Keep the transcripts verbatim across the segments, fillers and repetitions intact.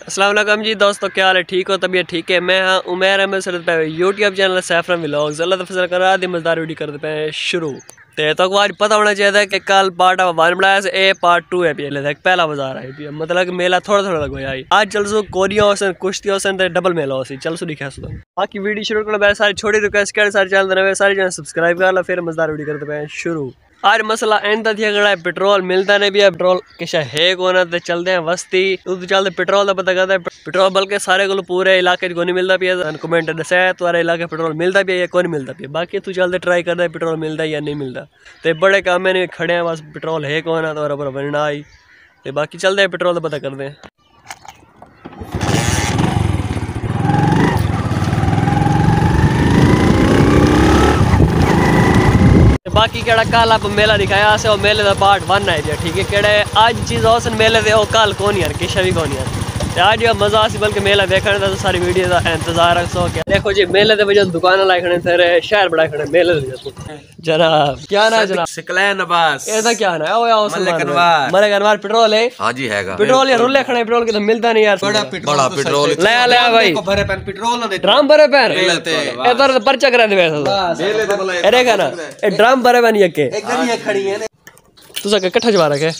अस्सलाम वालेकुम जी दोस्तों, क्या हाल है? ठीक हो? तबीयत ठीक है? मैं हाँ उमेर अहमद सरद पे YouTube channel saffron vlogs Allah तफसल करा दी मज़दार वीडियो करते पे शुरू। ते तो आज पता होना चाहिए कि कल पार्ट वन बनाया से ए पार्ट टू है भी पहला बाजार है भी मतलब कि मेला थोड़ा थोड़ा लगा आई आज चल सो कोरिया होसन कुश्ती होसन ते डबल मेला होसी चल सो दिखा सो बाकी वीडियो शुरू करने पहले सारी छोटी रिक्वेस्ट कर सारे चैनल नवे सारे चैनल सब्सक्राइब कर लो फिर मज़दार वीडियो करते पे शुरू। आज मसला एंड थी अगर पेट्रोल मिलता नहीं भी है पेट्रोल किश है कौन तो चलते हैं वस्ती तो चलते पेट्रोल का पता करता है पेट्रोल बल्कि सारे को पूरे इलाके को नहीं मिलता भी है कमेंट दसा तुम्हारे इलाके पेट्रोल मिलता भी है या कौन मिलता भी है बाकी तू चलते ट्राई करता है पेट्रोल मिलता है या नहीं मिलता तो बड़े काम में खड़े हैं बस पेट्रोल है कौन है तो बनना आई तो बाकी चलते हैं पेट्रोल का पता करते हैं। बाकी केड़ा कल आप मेला दिखाया से वो मेले का पार्ट वन है ठीक है केड़े आज चीज़ हो मेले दे कल कौन यार किश भी कौन यार आज मजा आसी बल्कि मेला देखने का तो सारी वीडियो का इंतजार रख सो देखो जी मेले दे दुकान लाई खड़े तेरे शहर बड़ा खड़े मेले जनाब क्या ना जनाब सिकलैन अब्बास ऐसा क्या ना ओ यार मलिक अनवार मलिक अनवार पेट्रोल है हां जी हैगा पेट्रोल यार रुले खड़े पेट्रोल के तो मिलता नहीं यार बड़ा बड़ा पेट्रोल ले ले भाई भरे पेन पेट्रोल ने ड्रम भरे पेन ए तो पर्चा करा दे वैसे अरे का ना ए ड्रम भरे पेन ये के एकदम ये खड़ी है तुसा के कट्ठा जवा रखे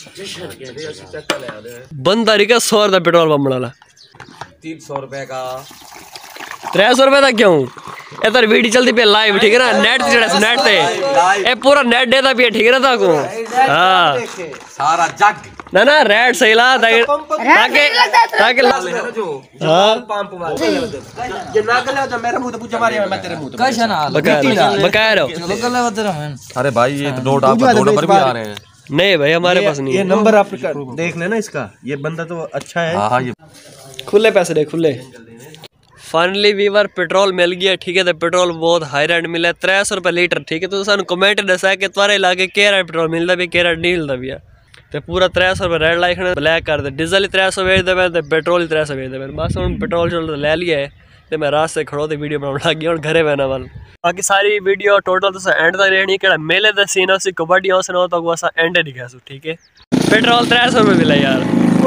बंदा रिका सौ रुपये पेट्रोल पंप वाला तीन सौ रुपए का त्रै सौ रुपए तक क्यों इधर वीडियो चलती पे लाइव ठीक है ना नेट जड़ा नेट ते ए पूरा नेट देता पे ठीक है ना ताको हां सारा जग ना ना रेड सही ला ताकि ताकि हां पंप वाला ये ना गले तो मेरे मुंह पे पूछा मारी मैं तेरे मुंह पे कैसा ना बकाया अरे भाई ये तो नोट आपका दो नंबर भी आ रहे हैं नहीं भाई हमारे पास नहीं ये नंबर आप देख लेना इसका ये बंदा तो अच्छा है हाँ ये खुले पैसे दे खुले फाइनली वीवर पेट्रोल मिल गया ठीक है तो पेट्रोल बहुत हाई रेट मिला त्रै सौ रुपये लीटर ठीक है तो सानू कमेंट दसा कि तुम्हारे इलाके केह रेट पेट्रोल मिलता भी केह रेट नहीं मिलता भी तो पूरा त्रै सौ रुपये रेट लाइक ब्लैक कर दे डीजल ही त्रै सौ बेचते पे तो पेट्रोल ही त्रै सौ बेचते पे बस हम पेट्रोल चल ले लिया है तो मैं रात से खड़ो तो वीडियो बनाने लग गया और घरे बहना वाल बाकी सारी वीडियो टोटल तो एंड तक रहनी कि मेले का सीन उसी कबड्डी हाउस न तो असा एंड दिखा सू ठीक है पेट्रोल त्रै सौ रुपये मिला यार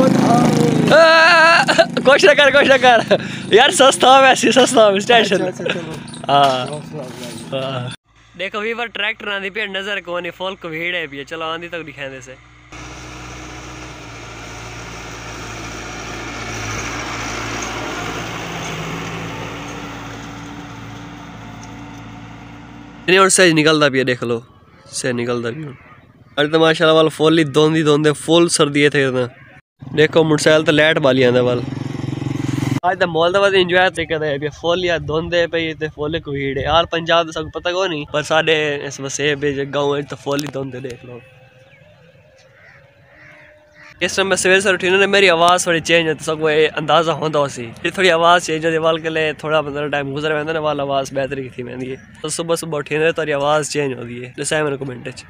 कुछ ना कर कुछ ना कर यार सस्ता वैसे सस्ता स्टेशन हाँ देखो वीवर ट्रैक्टर आंदी पे नजर को नहीं फुल भीड़ है भी चलो आंदी तक दिखाने से और सही निकलता भी है देख लो सही निकलता भी अरे तो माशाल्लाह वाल फुल ही धोंदी धोंदे फुल सर्दी थे ना देखो मोटरसाइकिल तो लाइट वाली आंदा वाल आज तो मॉल का इंजॉय तो करते फुल या धोंदे पे ते फुल को भीड़ है यार पंजाब तो सब पता को नहीं पर साढ़े इस वसे गाँव तो फुल ही धोंदे देख लो इस समय सवेरे सवेरे उठी मेरी आवाज़ थोड़ी चेंज होती सब अंदाजा होता उसी थोड़ी आवाज़ चेंज होती वाल के लिए थोड़ा मतलब टाइम गुजर पैदा ना वाल आवाज़ बेहतरी थी मैं तो सुबह सुबह उठी थोड़ी आवाज़ चेंज होती है जैसे मेरे कमेंट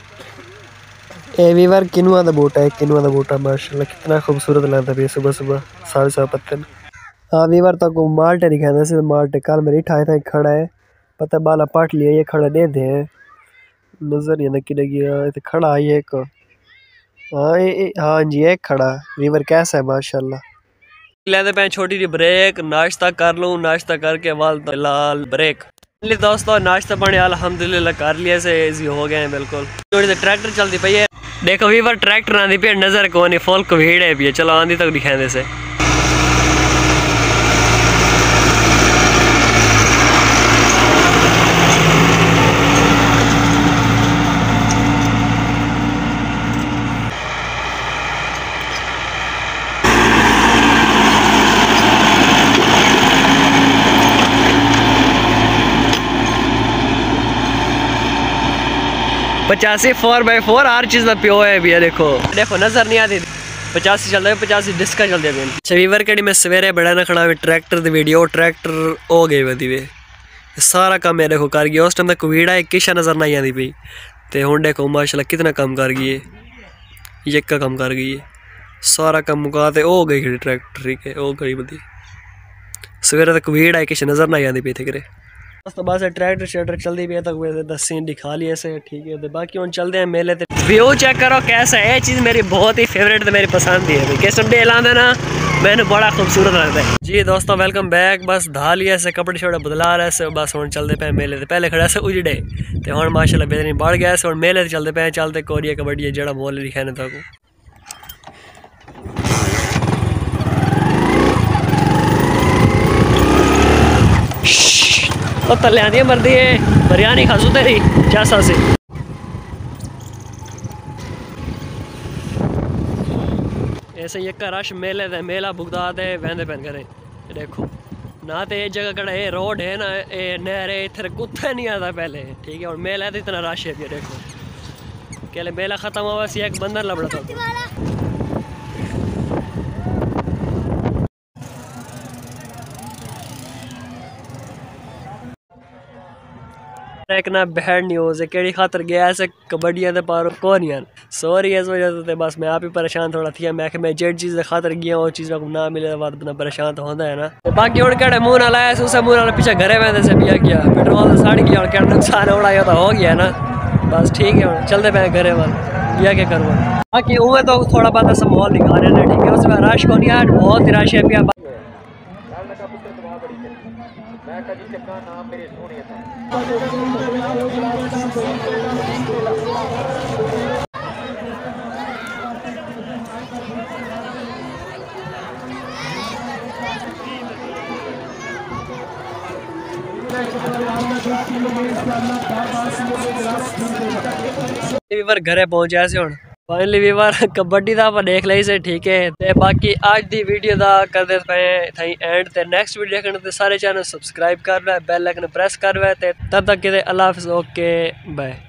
ए वीवर किनुआ का बूटा है किनुआ का बूटा माशाल्लाह कितना खूबसूरत लगता है सुबह सुबह साढ़े सात पत्तन हाँ वीवर तक तो माल्टे दिखाते से माल्टे कल मेरी ठाए था खड़ा है पता बाला पाट लिया ये खड़ा दे दे नजर नहीं कि गया खड़ा है एक हाँ ये हाँ जी एक खड़ा वीवर कैसा है माशाल्लाह लेते पे छोटी सी ब्रेक नाश्ता कर लूँ नाश्ता करके वाल लाल ब्रेक दोस्तों नाश्ता पानी अल्हम्दुलिल्लाह कर लिया से इजी हो गए हैं बिल्कुल थोड़ी देर ट्रैक्टर चलती पई है देखो वीवर ट्रैक्टर आंदी पे नजर को नहीं फुल को भीड़ है भी चलो आंदी तक दिखाने से पचासी फोर बाई फोर हर चीज़ का प्यो है भी देखो देखो नजर नहीं आती पचासी चलता है पचासी डिस्का चलते हैं छवीवर कड़ी मैं सवेरे बड़ा ना खड़ा ट्रैक्टर की वीडियो ट्रैक्टर हो गई वधी वे सारा काम मैं देखो कर गया उस टाइम तक वीड़ा एक किशा नजर नहीं आती पई तो हूँ देखो माशाल्लाह कितना काम कर गई है एक का काम कर गई है सारा काम मुका तो हो गई खड़ी ट्रैक्टर ठीक है हो गई बदी सवेरे तक वीड़ा एक किशा नजर नहीं आती पई थे करे तो बस ट्रैक्टर शैक्टर चलती भी है तो दस सीन दिखा लिए से ठीक है। तो बाकी हम चलते हैं मेले ते व्यू चेक करो कैसा है। ये चीज़ मेरी बहुत ही फेवरेट है, मेरी पसंद है। किस्म डे लाना ना मैंने बड़ा खूबसूरत लगता है जी। दोस्तों वेलकम बैक। बस धा लिया से कपड़े शपड़े बदला रहे से बस हम चलते पे मेले। पहले खड़ा से उजड़े तो हम माशाल्लाह बेहतरीन बढ़ गया से मेले से चलते पे चलते कोरिया कबड्डी जड़ा मोल दिखाने तक तो तले आती है मर्दी है बिरयानी खासू तेरी जैसा से। ऐसे ये का रश मेले दे मेला भुगता दे वहदे पैन करे देखो ना तो ये जगह कड़ा ये रोड है ना ये नहर है इधर कुत्ता नहीं आता पहले ठीक है। और मेला है तो इतना रश है ये देखो केले मेला खत्म हुआ बस एक बंदर लबड़ा था। एक ना बैड न्यूज़ है केड़ी खातर गया ऐसे कबड्डियाँ दे पारो कौन यार सॉरी इस वजह से बस मैं आप ही परेशान थोड़ा थी। मैं मैं जेड चीज़ खातर गया वो चीज़ को ना मिले बाद बंदा परेशान तो होता है ना। बाकी और क्या मुँह ना लाया उसे मुँह ना पीछे घरे में से पिया गया पेट्रोल तो सड़ गया और क्या नुकसान उड़ाया तो हो गया ना बस ठीक है चलते पे घरे वाल या क्या करूँ। बाकी उमें तो थोड़ा बहुत ऐसा माहौल दिखा रहे हैं ठीक है। उसमें रश को नहीं यार बहुत ही रश है पिया। वीवर घरे पहुंचा से हुण फाइनली वीवर कबड्डी दा आप देख ली से ठीक है। ते बाकी आज दी वीडियो दा करदे पे थई एंड ते नेक्स्ट वीडियो देखने ते सारे चैनल सब्सक्राइब कर लै बेल आइकन प्रेस कर लै ते तब तक के अल्लाह हाफिज़ ओके बाय।